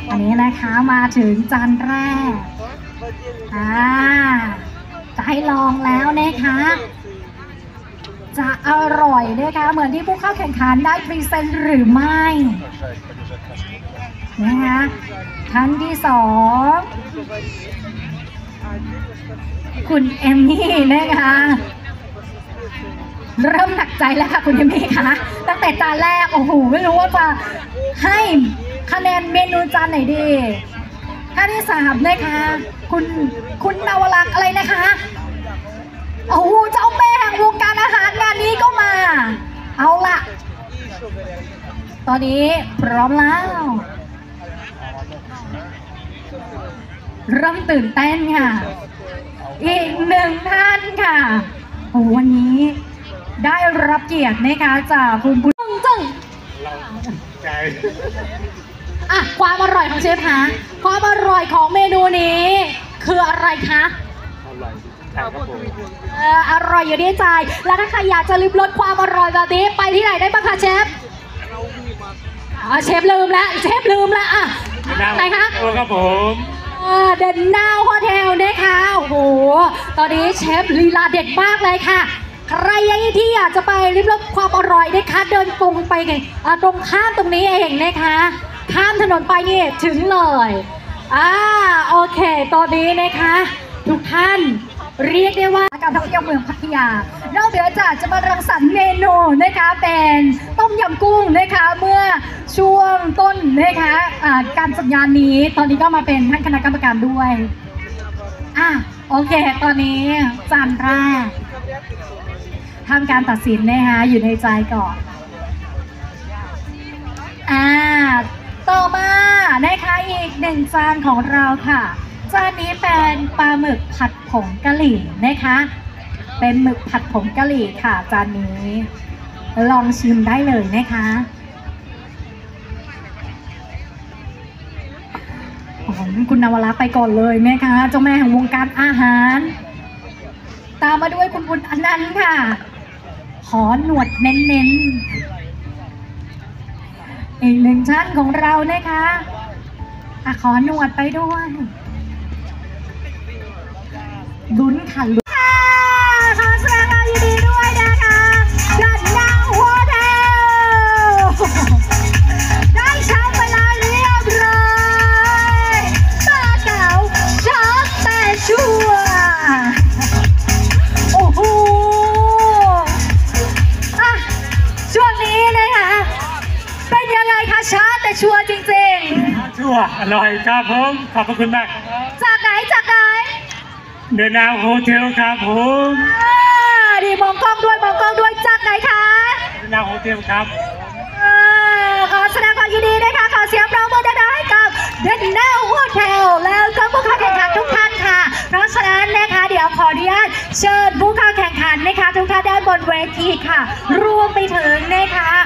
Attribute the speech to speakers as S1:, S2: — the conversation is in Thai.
S1: อันนี้นะคะมาถึงจานแรกจะให้ลองแล้วนะคะจะอร่อยนะคะเหมือนที่ผู้เข้าแข่งขันได้พรีเซนต์หรือไม่นะคะท่านที่สองคุณเอมมี่นะคะเริ่มหนักใจแล้วค่ะคุณเอมมี่คะตั้งแต่จานแรกโอ้โหไม่รู้ว่าจะให้คะแนนเมนูจานไหนดีท่านที่สามนะคะคุณนวรักษ์อะไรนะคะโอ้โหเจ้าแม่แห่งวงการอาหารงานนี้ก็มาเอาล่ะตอนนี้พร้อมแล้วเริ่มตื่นเต้นค่ะอีกหนึ่งท่านค่ะโอ้วันนี้ได้รับเกียรตินะคะจากคุณบุญจึงความอร่อยของเชฟคะความอร่อยของเมนูนี้คืออะไรคะอร่อยอยู่ที่ใจแล้วถ้าใครอยากจะลิ้มรสความอร่อยแบบนี้ไปที่ไหนได้บ้างคะเชฟเชฟลืมแล้วไหนคะ
S2: ครับผม
S1: เดนนาวโฮเทลนะคะโอ้โหตอนนี้เชฟลีลาเด็ดมากเลยค่ะใครที่อยากจะไปลิ้มรสความอร่อยนะคะเดินตรงไปตรงข้ามตรงนี้เองนะคะข้ามถนนไปนี่ถึงเลยโอเคตอนนี้นะคะทุกท่านเรียกได้ว่าการท่องเที่ยวเมืองพัทยานอกเหนือจากจะมารังสรรค์เมนูนะคะเป็นต้มยำกุ้งนะคะเมื่อช่วงต้นนะคะการจัดงานนี้ตอนนี้ก็มาเป็นท่านคณะกรรมการด้วยโอเคตอนนี้จานแรกทำการตัดสินนะคะอยู่ในใจก่อนต่อมานะคะอีกหนึ่งจานของเราค่ะจานนี้เป็นปลาหมึกผัดผงกะหรี่นะคะเป็นหมึกผัดผงกะหรี่ค่ะจานนี้ลองชิมได้เลยนะคะคุณนวรักษ์ไปก่อนเลยนะคะเจ้าแม่แห่งวงการอาหารตามมาด้วยคุณบุญอนันต์ค่ะขอหนวดเน้นๆอีกหนึ่งท่านของเรานะคะขอหนวดไปด้วยลุ้นค่ะขอแสดงความยินดีด้วยนะคะดันดาวโฮเทลได้แชมป์ไปแล้วเรียบร้อยตาเก๋าช็อตแต่ชัวโอ้โหช่วงนี้นะคะเป็นยังไงคะช็อตแต่ชัวจริงๆ
S2: ชัวอร่อยครับผมขอบคุณมาก
S1: จากไหน
S2: เดนาวโฮเทลครับผม
S1: ดีมองกล้องด้วยจากไหนคะ
S2: เดนาวโฮเทลครับ
S1: ขอแสดงความยินดีนะคะขอเสียงปรบมือดังๆให้กับเดนาวโฮเทลแล้วก็ผู้เข้าแข่งขันทุกท่านค่ะเพราะฉะนั้นนะคะเดี๋ยวขออนุญาตเชิญผู้เข้าแข่งขันนะคะทุกท่านด้านบนเวทีค่ะรวมไปถึงนะคะ